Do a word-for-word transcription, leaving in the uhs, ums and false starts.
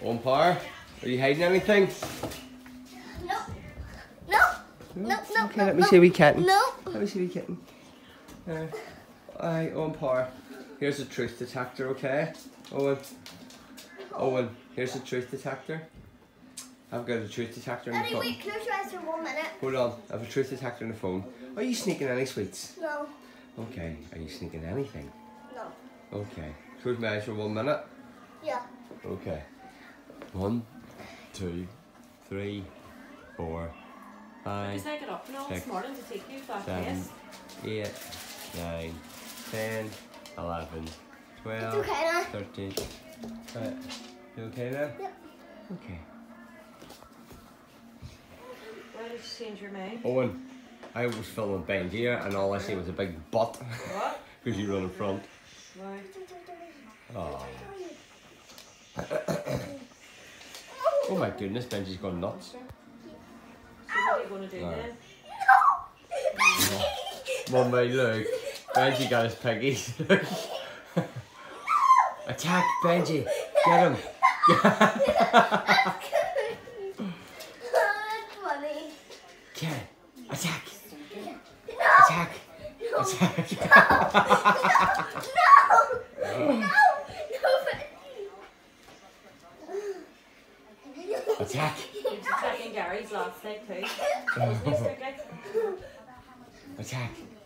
Umpire, are you hiding anything? No. No. No, no, Okay, no, let me no. see a wee kitten. No. Let me see a wee kitten. Uh, Aye, Umpire. Here's a truth detector, okay? Owen. Owen, here's a truth detector. I've got a truth detector in the Daddy, phone. wait, close your eyes for one minute. Hold on, I have a truth detector in the phone. Are you sneaking any sweets? No. Okay, are you sneaking anything? No. Okay, close my eyes for one minute. Yeah. Okay. One, two, three, four, five, Because I got up and all this six, morning to take you to that seven, test. eight, nine, ten, eleven, twelve, It's okay now. thirteen. Right. You okay now? Yep. Okay. Why did you change your mind? Owen, I was filming Benji here and all I see was a big butt. What? Because you run in front. Why? Oh. Oh my goodness, Benji's gone nuts. So what are you going to do Alright. then? Mummy, look. Benji got his piggies. Attack, Benji. Get him. That's funny. Get. Attack. No. Attack. Attack. No. No. No. No. Attack. He was attacking Gary's last night too. Wasn't he, Sticky? Attack.